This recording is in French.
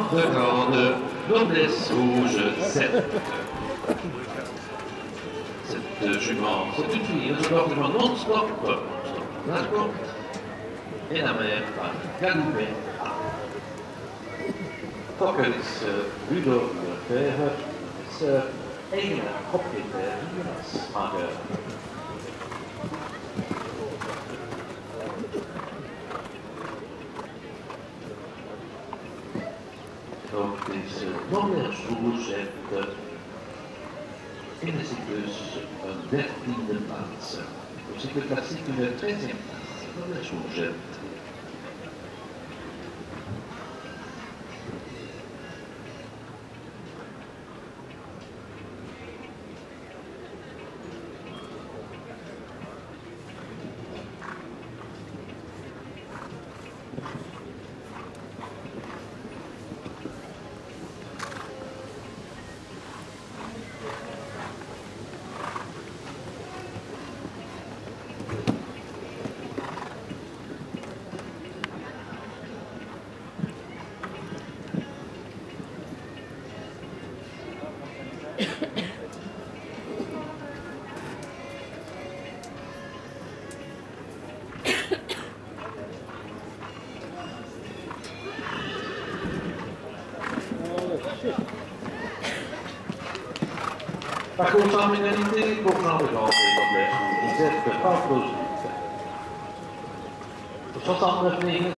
de grande noblesse rouge, cette jument, c'est une fille, un comportement non-stop, d'accord, et la mère va galoper. Fokkers Rudolf Verher is enige propriétaire du Smager. Donc deze Noblesse heeft in de cyclus een 13e plaats. De cyclus klassiek in de 13e plaats. Noblesse Rouge. Par consanguinité, pour Jean de Grande et Noblesse Rouge, vous êtes pas plausible. 69 000.